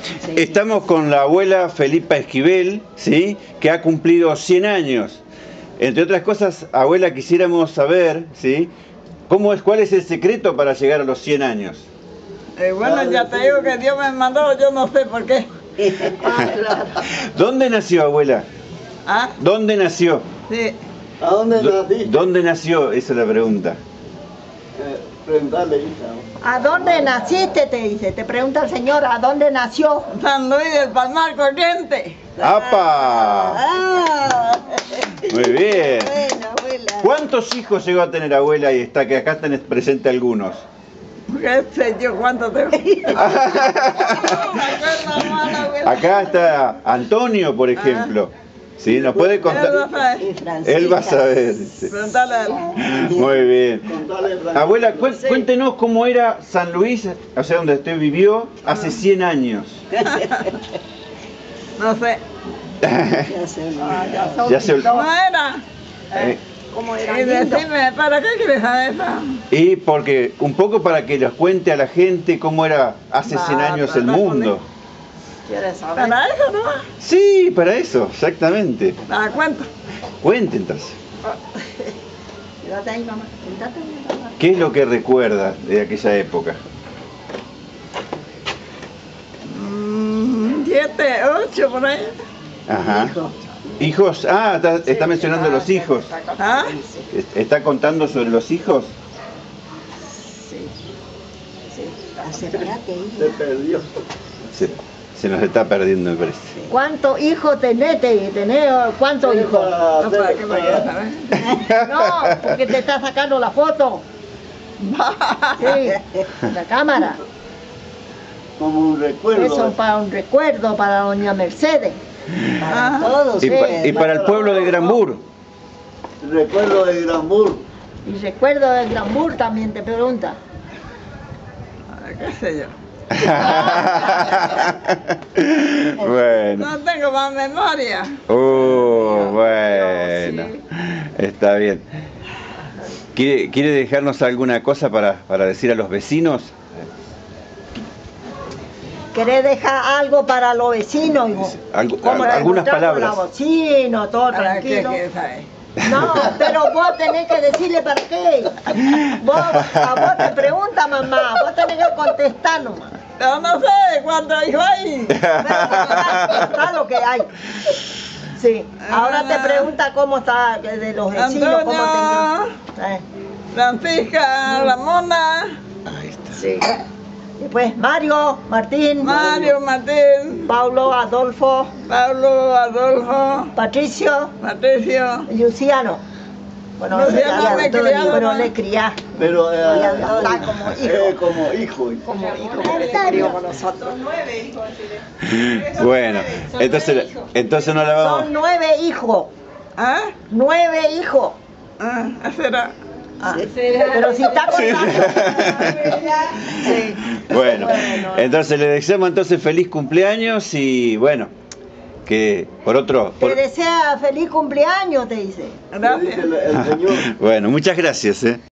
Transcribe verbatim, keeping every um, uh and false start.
Sí, Estamos con la abuela Felipa Esquivel, ¿sí? Que ha cumplido cien años. Entre otras cosas, abuela, quisiéramos saber, ¿sí? ¿Cómo es, cuál es el secreto para llegar a los cien años? Eh, bueno, ya te digo que Dios me mandó, yo no sé por qué. Ah, claro. ¿Dónde nació, abuela? ¿Ah? ¿Dónde nació? Sí. ¿A dónde Do- naciste? ¿Dónde nació? Esa es la pregunta. Eh, preguntarle, hija. ¿A dónde naciste? Te dice, te pregunta el señor, ¿a dónde nació? San Luis del Palmar Corriente. ¡Apa! Ah, Muy bien. bueno, abuela. ¿Cuántos hijos llegó a tener, abuela? Y está que acá tenés presente algunos. ¿Qué sé yo cuánto tengo? Me acuerdo mal, abuela. Acá está Antonio, por ejemplo. ¿Sí? ¿Nos puede Él va a contar? saber. Y Francisca. Él va a saber. dice. Preguntale a él. Muy bien. Contarle, Francisco. Abuela, cué- cuéntenos cómo era San Luis, o sea, donde usted vivió, hace cien años. No sé. Ya se Ah, olvidó. ya son- Ya se ol- ¿Cómo era? Eh, ¿Cómo era Y lindo? decime, ¿para qué quieres saber eso? Y porque, un poco para que les cuente a la gente cómo era hace cien Va, años el trata con mundo. ¿Quieres saber? ¿Para eso no? Sí, para eso, exactamente. ¿Para cuánto? Cuente entonces. Quédate ahí, mamá. Sentate ahí, mamá. ¿Qué es lo que recuerda de aquella época? Mm, siete, ocho, por ahí. Ajá. Hijo. Hijos, ah, está, está mencionando los hijos. ¿Ah? ¿Est- ¿Está contando sobre los hijos? Sí. Sí. Acércate, hijo. Se perdió. Se, se nos está perdiendo, me parece. ¿Cuántos hijos tenés? te- tenés ¿Cuántos hijos? Para No, ¿para hacer- qué me quieres saber? No, porque te está sacando la foto. Sí, la cámara. Como un recuerdo. Eso para un recuerdo para doña Mercedes. Para Ah. todos Y, pa- ustedes. y para el pueblo de Granbur. Recuerdo de Granbur. Y recuerdo del Granbur también te pregunta. ¿Qué sé yo? Bueno. No tengo más memoria. Uh, bueno. Está bien. ¿Quiere, quiere dejarnos alguna cosa para, para decir a los vecinos? ¿Querés dejar algo para los vecinos, hijo? Algu- Como al- algunas encontrar con palabras. los vecinos, todo ¿Para qué tranquilo. quieres saber? No, pero vos tenés que decirle para qué. Vos, a vos te pregunta mamá, vos tenés que contestar nomás. Pero no sé cuántos hijos hay. Pero contá, contá lo que hay. Sí, ahora te pregunta cómo está de los vecinos, cómo Antonio, te... Eh, Francisca, Ramona, Ahí está. sí. Después Mario, Martín, Mario, Martín, Paulo, Adolfo, Pablo, Adolfo, Patricio Patricio. y Luciano. Bueno, Luciano ya, me todo, criaron, bueno, ¿no? le criá Pero eh, Voy a hablar como hijo. eh, como hijo. como hijo que crió con nosotros. Bueno, entonces, entonces no la vamos. Son nueve hijos, ¿Ah? nueve hijos. Ah, ese era. Ah, pero si está contando. Sí. Bueno, entonces le deseamos entonces feliz cumpleaños y bueno, que por otro, por- Te desea feliz cumpleaños, te dice. Le Gracias. dice el, el señor. bueno, muchas gracias, ¿eh?